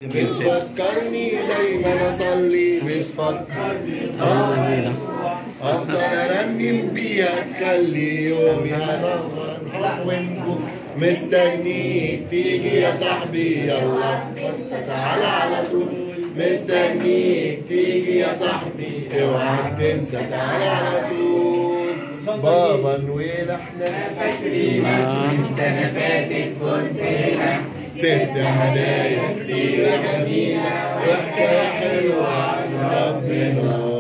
بتفكرني دايما اصلي، بتفكرني افضل ارنم بيها تخلي يومي هنور ونجوم. مستنيك تيجي يا صاحبي، يلا تعالى على طول. مستنيك تيجي يا صاحبي، اوعك تنسى تعالى على طول. بابا نويل احنا فاكرينك من سنة فاتت كنت هنا، ست هدايا كتير جميلة وحكاية حلوة عن ربنا.